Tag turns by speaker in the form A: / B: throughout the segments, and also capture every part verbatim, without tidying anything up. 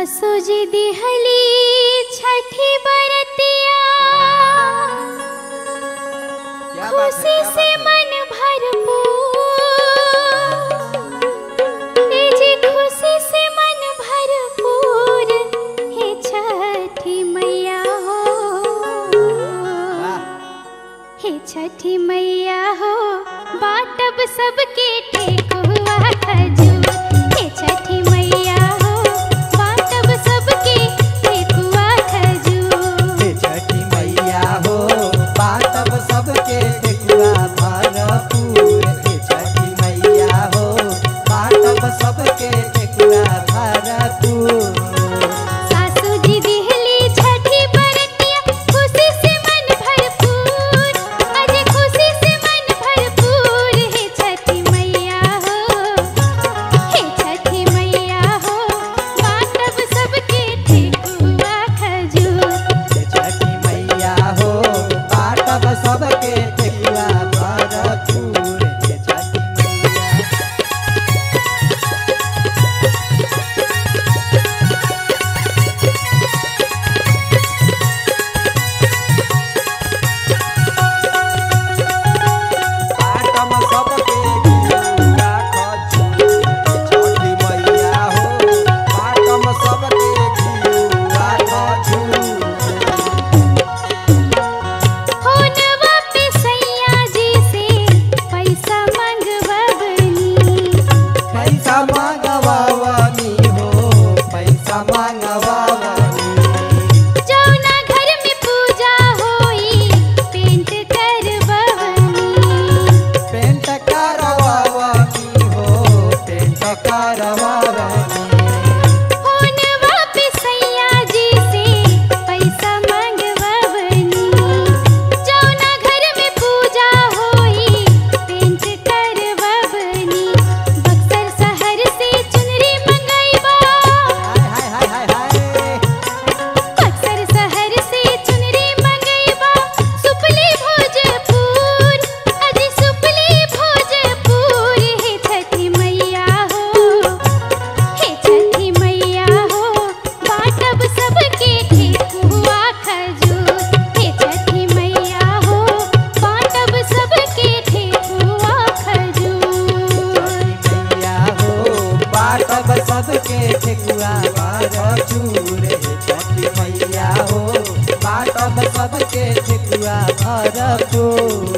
A: सासू जी दिहली छठी बरतिया, खुशी से मन भरपूर, ए जी खुशी से मन भरपूर, हे छठी मैया हो, हे छठी मैया हो, बाटब सबके ठेकुआ खजूर, हे छठी मैया हो, बाटब सबके ठेकुआ खजूर,
B: हे छठी मैया हो, बाटब सबके ठेकुआ भरपूर, हे छठी मैया हो, बाटब सबके ठेकुआ भरपूर।
A: सासू जी दिहली छठी बरतिया, खुशी से मन भरपूर, अज खुशी से मन भरपूर, हे छठी मैया हो, हे छठी मैया हो, बाटब सबके ठेकुआ खजूर,
B: हे छठी मैया हो, बाटब सबके ठेकुआ भरपूर, हे छठी मैया। बाटब सबके ठेकुआ खजूर, हे छठी मैया हो, बाटब सबके ठेकुआ खजूर।
A: होनवा पे सैया जी से पैसा मंगवबनी,
B: पैसा मांगवावनी हो, पैसा मांगवावनी,
A: जौना घर में पूजा होई पेंट करवबनी,
B: पेंट करवावनी हो, पेंट करवावनी,
A: होनवा पे सैया जी से पैसा मंगवबनी, जौना घर में पूजा होई पेंट करवबनी, बक्सर शहर से चुनरी मंगैबा,
B: हाय हाय हाय हाय हाय।
A: बक्सर शहर से चुनरी मंगैबा, सुपली भोजपुर, अजी सुपली भोजपुर, हे छठी मैया हो, हे छठी मैया हो, बाटब सबके ठेकुआ खजूर, हे छठी मैया हो, बाटब सबके ठेकुआ खजूर,
B: मैया हो, बाटब सबके ठेकुआ भरपूर, हे छठी मैया हो, बाटब सबके ठेकुआ भरपूर।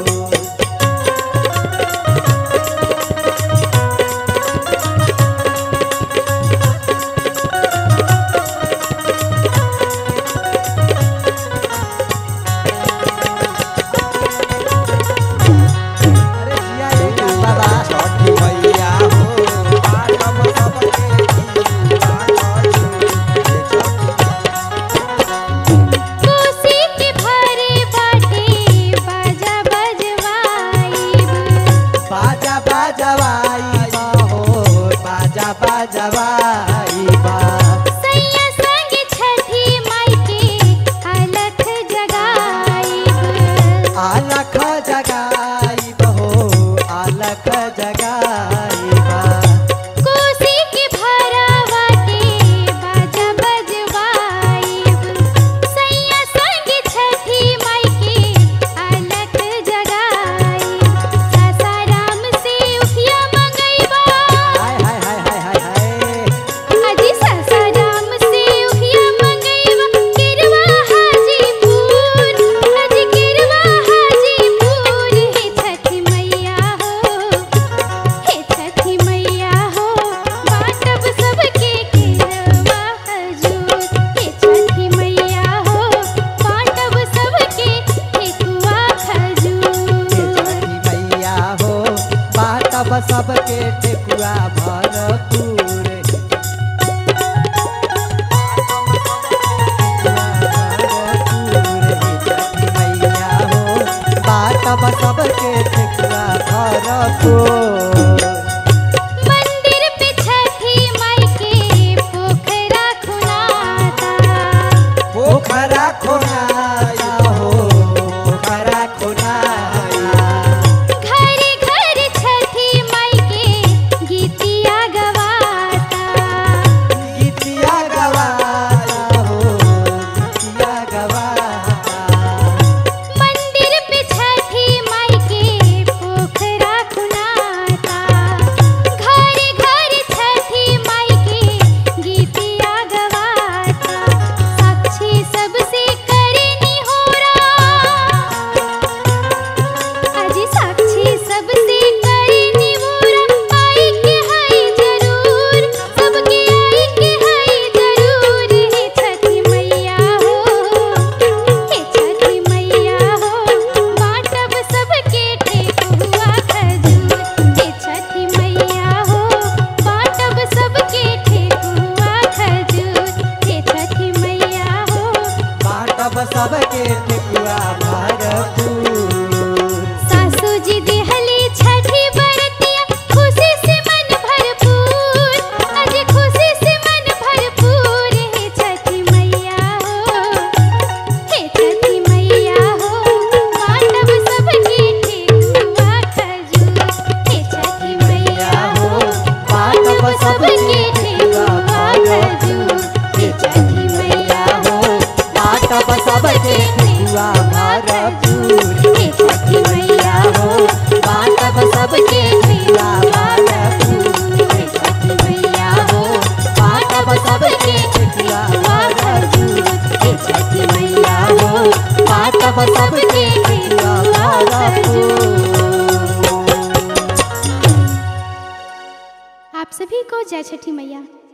B: अरे जिया ये बाबा छठी मैया हो, बाटब सबके ठेकुआ खजूर, हे छठी।
A: कोसी के भारे बाटे बाजा बजवाइब,
B: बाजा बाजवाई हो, बाजा बाजवाई बा,
A: सैया संग छठी माई के अलख जगाइब,
B: आलख जगाई हो, आलख जगाई बा,
A: कोसी के भारा बाटे बाजा बजवाइब, सैया संग छठी माई के अलख जगाइब, सासाराम से उखिया मंगैबा,
B: हाय हाय हाय हाय हाय हाय।
A: अजी सासाराम से उखिया मंगैबा, किरवा हाजीपुर, अजी किरवा हाजीपुर, हे छठी मैया हो, हे छठी मैया हो, बाटब सबके किरवा खजूर, हे छठी मैया हो, बाटब सबके ठेकुआ खजूर,
B: हे छठी मैया हो, बाटब सबके ठेकुआ भरपूर, बाटब सबके ठेकुआ भरपूर।
A: मंदिर पे छठी माई के पोखरा खुनाता,
B: पोखरा खोनाया हो, पोखरा खोनाया,
A: घरे घर छठी माई के गीतिया गवाता,
B: गीतिया गवा भरपूर हे छठी मैया हो बाटब सबके ठेकुआ भरपूर हे छठी मैया हो बाटब सबके ठेकुआ भरपूर हे छठी मैया हो बाटब सबके ठेकुआ भरपूर।
A: आप सभी को जय छठी मैया।